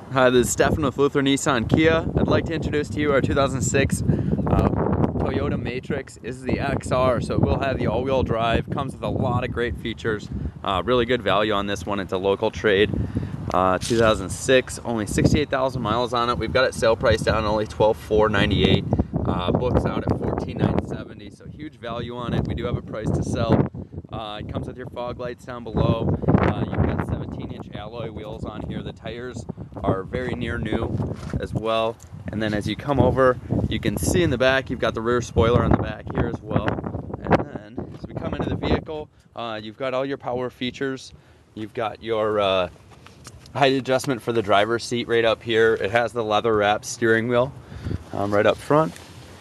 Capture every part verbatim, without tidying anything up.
Hi, this is Stefan with Luther Nissan Kia. I'd like to introduce to you our two thousand six uh, Toyota Matrix. This is the X R, so it will have the all-wheel drive. Comes with a lot of great features. Uh, really good value on this one. It's a local trade. Uh, two thousand six, only sixty-eight thousand miles on it. We've got it sale price down only twelve thousand four hundred ninety-eight dollars. Uh, books out at fourteen thousand nine hundred seventy dollars, so huge value on it. We do have a price to sell. Uh, it comes with your fog lights down below. Uh, you've got seventeen inch alloy wheels on here. The tires are very near new as well. And then as you come over, you can see in the back, you've got the rear spoiler on the back here as well. And then as we come into the vehicle, uh, you've got all your power features. You've got your uh, height adjustment for the driver's seat right up here. It has the leather wrapped steering wheel um, right up front.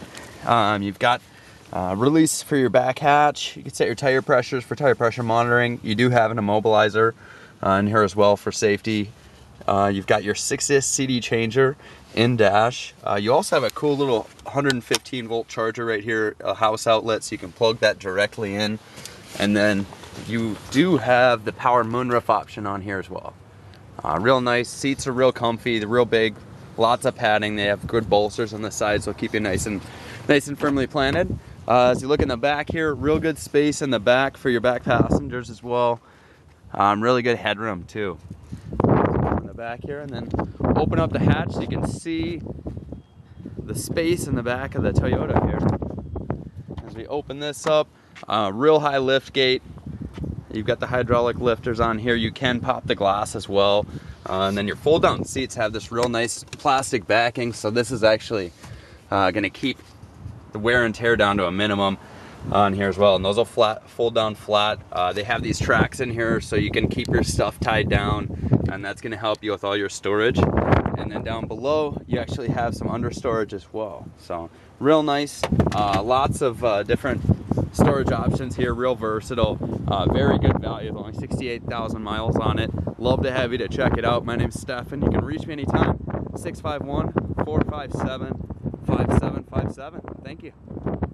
Um, you've got uh, release for your back hatch. You can set your tire pressures for tire pressure monitoring. You do have an immobilizer uh, in here as well for safety. Uh, you've got your six disc C D changer in dash. Uh, you also have a cool little one hundred fifteen volt charger right here, a house outlet, so you can plug that directly in. And then you do have the power moonroof option on here as well. Uh, real nice. Seats are real comfy. They're real big. Lots of padding. They have good bolsters on the sides, so keep you nice and nice and firmly planted. Uh, as you look in the back here, real good space in the back for your back passengers as well. Um, really good headroom too. In the back here, and then open up the hatch so you can see the space in the back of the Toyota here. As we open this up, uh, real high lift gate. You've got the hydraulic lifters on here. You can pop the glass as well. Uh, and then your fold down seats have this real nice plastic backing, so this is actually uh, going to keep the wear and tear down to a minimum on here as well. And those will flat fold down flat. Uh, they have these tracks in here so you can keep your stuff tied down, and that's going to help you with all your storage. And then down below you actually have some under storage as well, so real nice. Uh, lots of uh, different storage options here, real versatile. Uh, very good value, only sixty-eight thousand miles on it. Love to have you to check it out. My name's Stefan. You can reach me anytime, six five one, four five seven, five seven five seven. Thank you.